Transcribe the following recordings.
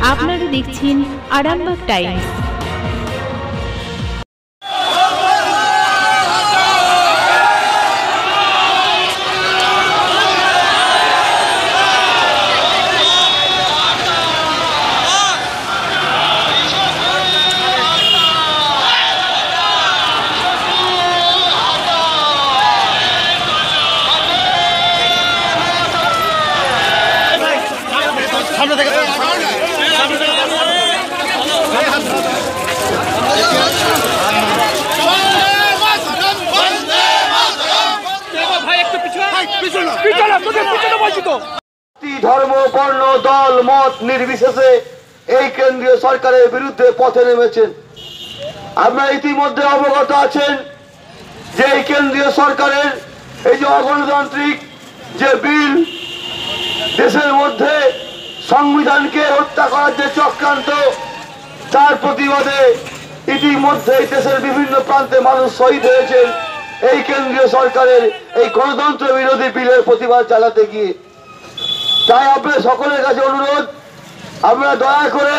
আপনারা দেখছেন আরামবাগ টাইমস। ধর্ম বর্ণ দল মত নির্বিশেষে এই কেন্দ্রীয় সরকারের বিরুদ্ধে পথে নেমেছেন। আপনারা ইতিমধ্যে অবগত আছেন যে এই কেন্দ্রীয় সরকারের এই যে অগণতান্ত্রিক যে বিল, দেশের মধ্যে সংবিধানকে হত্যা করার যে চক্রান্ত, তার প্রতিবাদে ইতিমধ্যে দেশের বিভিন্ন প্রান্তে মানুষ শহীদ হয়েছেন এই কেন্দ্রীয় সরকারের এই গণতন্ত্র বিরোধী বিলের প্রতিবাদ চালাতে গিয়ে। তাই আপনার সকলের কাছে অনুরোধ, আপনারা দয়া করে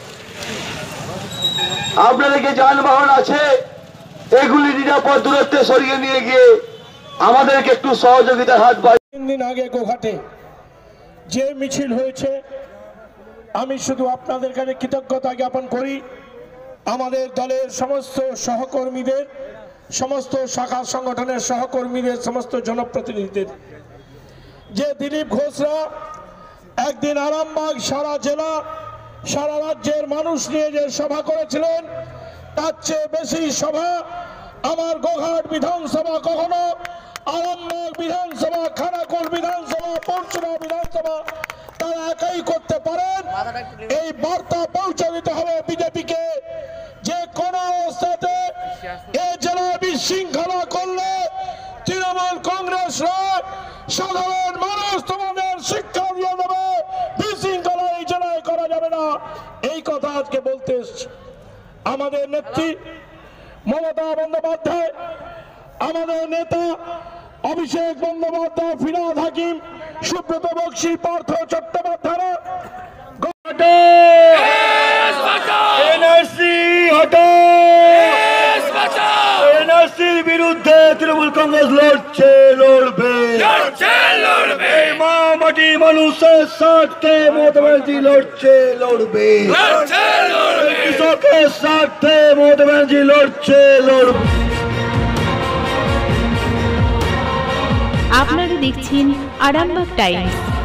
আপনাদের যে যানবাহন আছে এগুলি নিরাপদ দূরত্বে সরিয়ে নিয়ে গিয়ে আমাদেরকে একটু সহযোগিতার হাত বাড়িয়ে। 3 দিন আগে গোঘাটে যে মিছিল হয়েছে, আমি শুধু আপনাদের কাছে কৃতজ্ঞতা জ্ঞাপন করি আমাদের দলের সমস্ত সহকর্মীদের, সমস্ত শাখা সংগঠনের সহকর্মীদের, সমস্ত জনপ্রতিনিধিদের। যে দিলীপ ঘোষরা একদিন আরামবাগ সারা জেলা সারা রাজ্যের মানুষ নিয়ে যে সভা করেছিলেন, তার চেয়ে বেশি সভা আমার গোঘাট বিধানসভা কখনো, আরামবাগ বিধানসভা, খানাকুল বিধানসভা, পরশুরা বিধানসভা তারা একাই করতে পারেন। এই বার্তা পৌঁছে দিতে হবে বিজেপিকে যে কোনো অবস্থাতে এই জেলায় বিশৃঙ্খলা করলে তৃণমূল কংগ্রেসরা সাধারণ মানুষ তোমাদের শিক্ষা দিয়ে দেবে, বিশৃঙ্খলা এই জেলায় করা যাবে না। এই কথা আজকে বলতে আমাদের নেত্রী মমতা বন্দ্যোপাধ্যায়, আমাদের নেতা অভিষেক বন্দ্যোপাধ্যায়, ফিরহাদ হাকিম, সুব্রত বক্সী, পার্থ চট্টোপাধ্যায় এনআরসির বিরুদ্ধে তৃণমূল কংগ্রেস লড়ছে, লড়বে। মা মাটি মানুষের স্বার্থে মমতা ব্যানার্জি লড়ছে, লড়বে। কৃষকের স্বার্থে মমতা ব্যানার্জি লড়ছে, লড়বে। আপনারা দেখছেন আরামবাগ টাইমস।